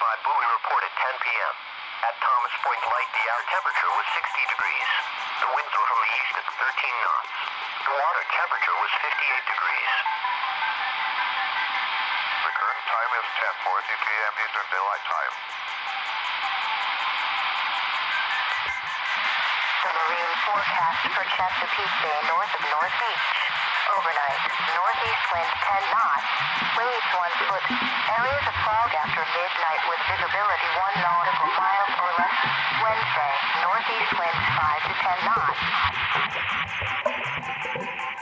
25 buoy report at 10 p.m. At Thomas Point Light, the air temperature was 60 degrees. The winds were from the east at 13 knots. The water temperature was 58 degrees. The current time is 10:40 p.m. Eastern Daylight Time. The marine forecast for Chesapeake Bay north of North Beach. Overnight, northeast winds 10 knots, waves 1 foot, areas of fog after midnight with visibility 1 nautical mile or less. Wednesday, northeast winds 5 to 10 knots.